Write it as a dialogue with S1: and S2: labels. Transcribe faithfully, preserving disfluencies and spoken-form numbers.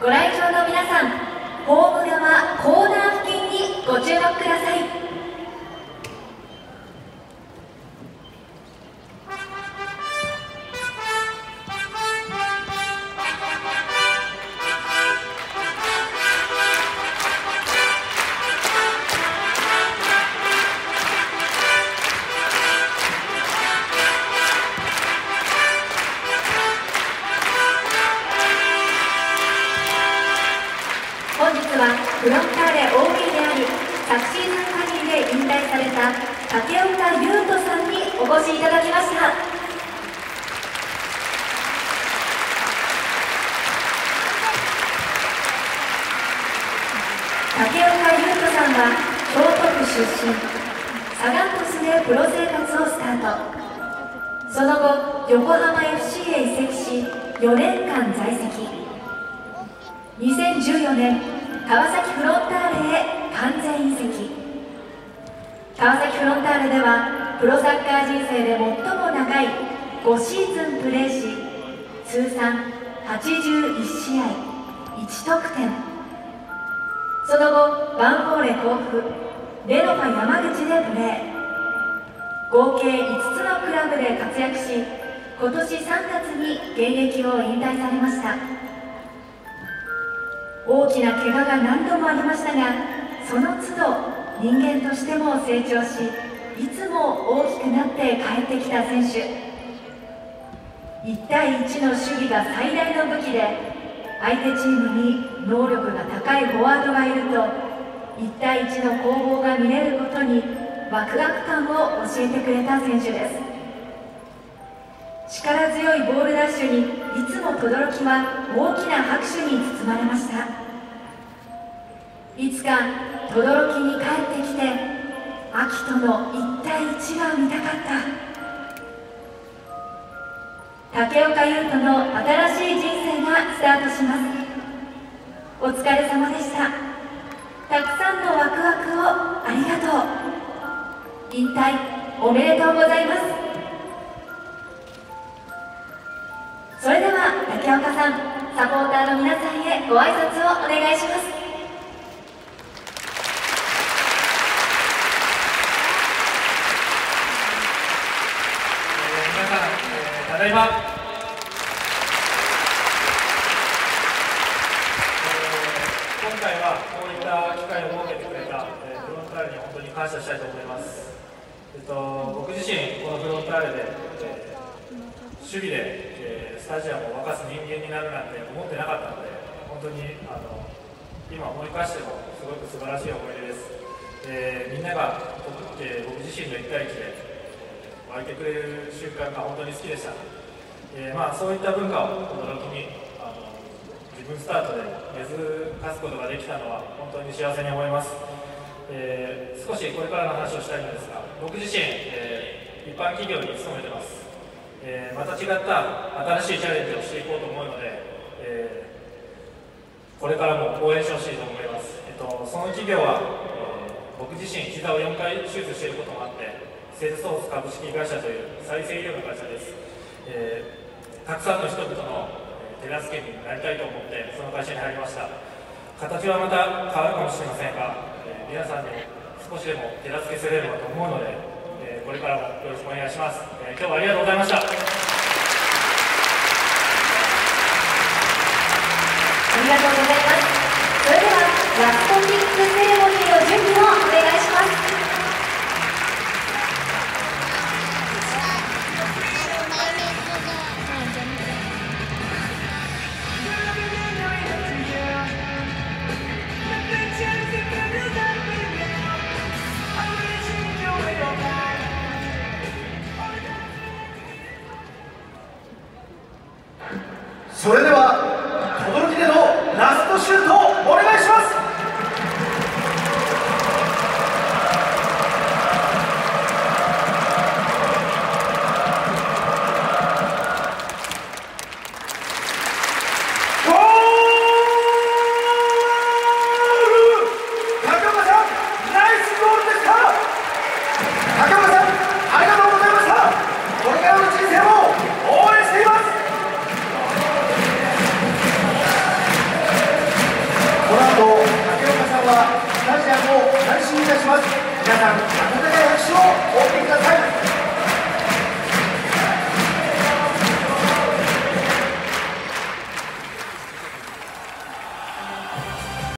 S1: ご来場の皆さん、ホーム側コーナー付近にご注目ください。本日はフロンターレ オービー であり、昨シーズン限りで引退された竹岡優斗さんにお越しいただきました。竹岡優斗さんは京都府出身、サガン鳥栖でプロ生活をスタート。その後、横浜 エフシー へ移籍し、よねんかん在籍。にせんじゅうよねん、川崎フロンターレへ完全移籍。川崎フロンターレではプロサッカー人生で最も長いごシーズンプレーし、通算はちじゅういちしあいいちとくてん。その後、ヴァンフォーレ甲府、レノファ山口でプレー。合計いつつのクラブで活躍し、今年さんがつに現役を引退されました。大きな怪我が何度もありましたが、その都度人間としても成長し、いつも大きくなって帰ってきた選手。いちたいいちの守備が最大の武器で、相手チームに能力が高いフォワードがいると、いちたいいちの攻防が見れることにワクワク感を教えてくれた選手です。力強いボールダッシュにいつも轟は大きな拍手に包まれました。いつか轟に帰ってきて、秋とのいちたいいちが見たかった。竹岡優斗の新しい人生がスタートします。お疲れ様でした。たくさんのワクワクをありがとう。引退おめでとうございます。それでは竹岡さん、サポーターの皆さんへご挨拶をお願いします。
S2: 皆さん、えー、ただいま、えー、今回はこういった機会を設けてくれた、えー、フロンターレに本当に感謝したいと思います。えっと、僕自身、このフロンターレで、えー、守備で、えー、スタジアムを沸かす人間になるなんて思ってなかったので、本当にあの今思い返してもすごく素晴らしい思い出です。えー、みんなが僕、えー、僕自身のいちたいいちで湧いてくれる瞬間が本当に好きでした。えーまあ、そういった文化を驚きにあの自分スタートで根付かすことができたのは本当に幸せに思います。えー、少しこれからの話をしたいのですが、僕自身、えー、一般企業に勤めてます。えー、また違った新しいチャレンジをしていこうと思うので、えー、これからも応援してほしいと思います。えっと、その企業は、えー、僕自身膝をよんかい手術していることもあって、セールスソース株式会社という再生医療の会社です。えー、たくさんの人々の手助けになりたいと思ってその会社に入りました。形はまた変わるかもしれませんが、えー、皆さんに少しでも手助けすれればと思うので、えー、これからもよろしくお願いします。えー、今日はありがとうございました。あ
S1: りがとうございます。それではラストキックセレモニーの準備をお願いします。
S3: それでは轟でのラストシュートをお願いします。 この後竹岡さんはスタジアムを監視いたします。皆さん温かい拍手をお送りください。